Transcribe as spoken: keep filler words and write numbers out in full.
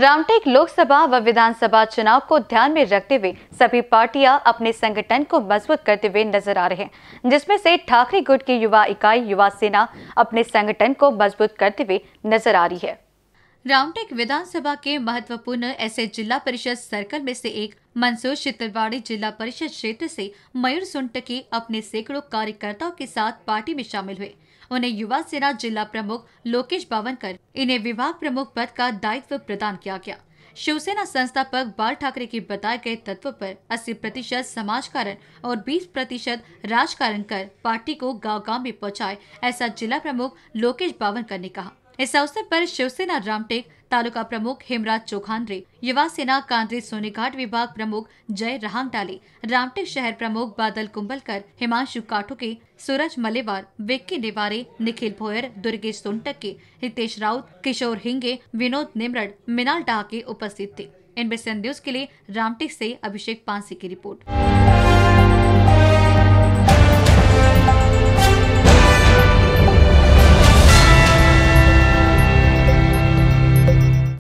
रामटेक लोकसभा व विधानसभा चुनाव को ध्यान में रखते हुए सभी पार्टियां अपने संगठन को मजबूत करते हुए नजर आ रहे हैं, जिसमें से ठाकरे गुट की युवा इकाई युवा सेना अपने संगठन को मजबूत करते हुए नजर आ रही है। रामटेक विधानसभा के महत्वपूर्ण ऐसे जिला परिषद सर्कल में से एक मंसूर शितलवाड़ी जिला परिषद क्षेत्र से मयूर सोनटकी अपने सैकड़ों कार्यकर्ताओं के साथ पार्टी में शामिल हुए। उन्हें युवा सेना जिला प्रमुख लोकेश बावनकर इन्हें विभाग प्रमुख पद का दायित्व प्रदान किया गया। शिवसेना संस्थापक बाल ठाकरे के बताए गए तत्व पर अस्सी प्रतिशत समाजकारण और बीस प्रतिशत राजकारण कर पार्टी को गांव-गांव में पहुंचाए, ऐसा जिला प्रमुख लोकेश बावनकर ने कहा। इस अवसर पर शिवसेना रामटेक तालुका प्रमुख हेमराज चौखानरे, युवा सेना कांद्रे सोनेघाट विभाग प्रमुख जय रहांगडाले, रामटेक शहर प्रमुख बादल कुंभलकर, हिमांशु काठोके, सूरज मलेवार, विक्की नेवारे, निखिल भोयर, दुर्गेश सोनटके, हितेश राउत, किशोर हिंगे, विनोद निमरड़, मिनाल डाके उपस्थित थे। एनबीसी न्यूज के लिए रामटेक से अभिषेक पांसे की रिपोर्ट।